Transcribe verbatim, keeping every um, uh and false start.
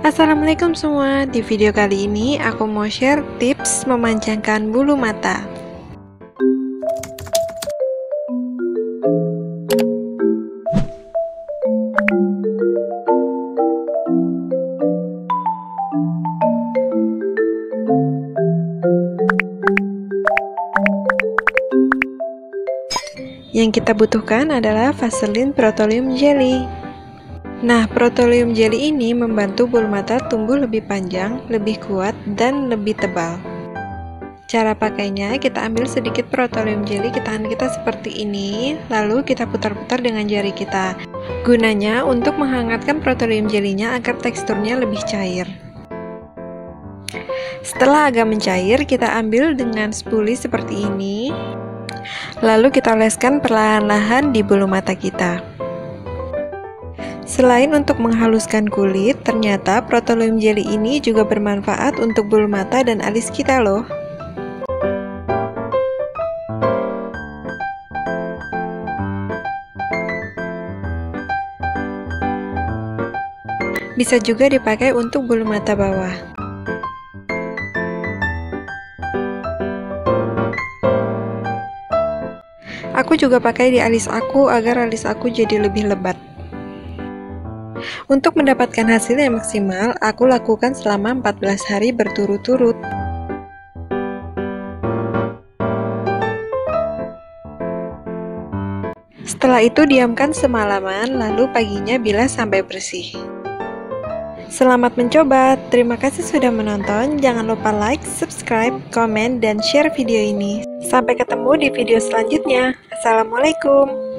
Assalamualaikum semua, di video kali ini aku mau share tips memanjangkan bulu mata. Yang kita butuhkan adalah Vaseline Protolium Jelly. Nah, Protolium Jelly ini membantu bulu mata tumbuh lebih panjang, lebih kuat, dan lebih tebal. Cara pakainya, kita ambil sedikit Protolium Jelly ke tangan kita seperti ini, lalu kita putar-putar dengan jari kita. Gunanya untuk menghangatkan Protolium Jelly-nya agar teksturnya lebih cair. Setelah agak mencair, kita ambil dengan spuli seperti ini, lalu kita oleskan perlahan-lahan di bulu mata kita. Selain untuk menghaluskan kulit, ternyata Protolium Jelly ini juga bermanfaat untuk bulu mata dan alis kita loh. Bisa juga dipakai untuk bulu mata bawah. Aku juga pakai di alis aku agar alis aku jadi lebih lebat. Untuk mendapatkan hasil yang maksimal, aku lakukan selama empat belas hari berturut-turut. Setelah itu diamkan semalaman, lalu paginya bilas sampai bersih. Selamat mencoba, terima kasih sudah menonton. Jangan lupa like, subscribe, komen, dan share video ini. Sampai ketemu di video selanjutnya. Assalamualaikum.